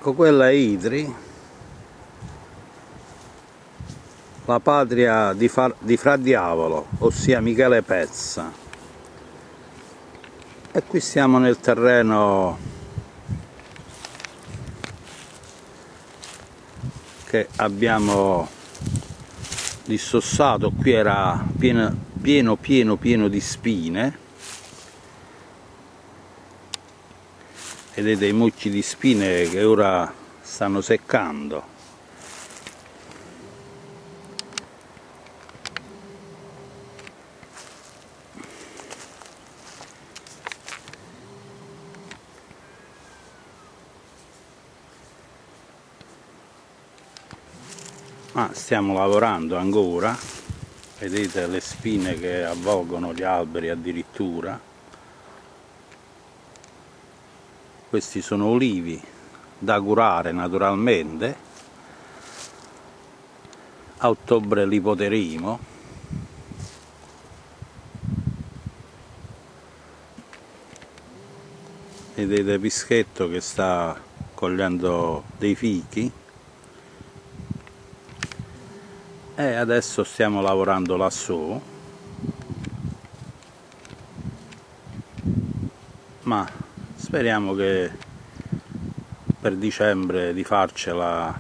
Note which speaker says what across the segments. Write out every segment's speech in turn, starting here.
Speaker 1: Ecco, quella è Idri, la patria di Fra Diavolo, ossia Michele Pezza. E qui siamo nel terreno che abbiamo dissossato. Qui era pieno di spine. Vedete i mucchi di spine che ora stanno seccando. Ma stiamo lavorando ancora, vedete le spine che avvolgono gli alberi addirittura. Questi sono olivi da curare naturalmente. A ottobre li poteremo. Vedete Pischetto che sta cogliendo dei fichi. E adesso stiamo lavorando lassù, ma speriamo che per dicembre di farcela.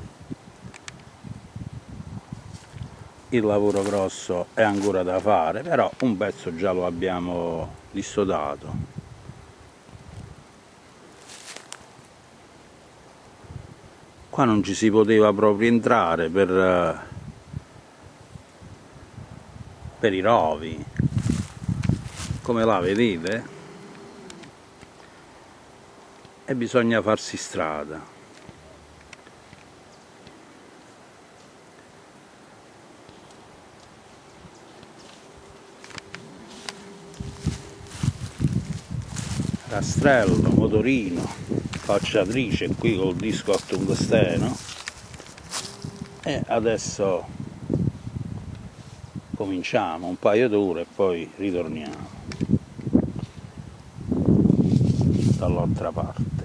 Speaker 1: Il lavoro grosso è ancora da fare, però un pezzo già lo abbiamo dissodato. Qua non ci si poteva proprio entrare per i rovi, come là vedete, e bisogna farsi strada. Rastrello, motorino, falciatrice qui col disco a tungsteno. E adesso cominciamo un paio d'ore e poi ritorniamo dall'altra parte.